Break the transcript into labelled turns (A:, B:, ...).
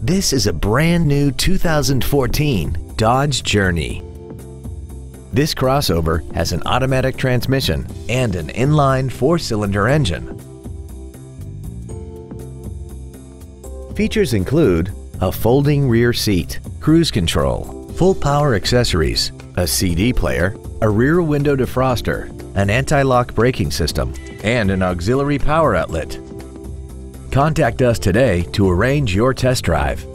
A: This is a brand new 2014 Dodge Journey. This crossover has an automatic transmission and an inline 4-cylinder engine. Features include a folding rear seat, cruise control, full power accessories, a CD player, a rear window defroster, an anti-lock braking system, and an auxiliary power outlet. Contact us today to arrange your test drive.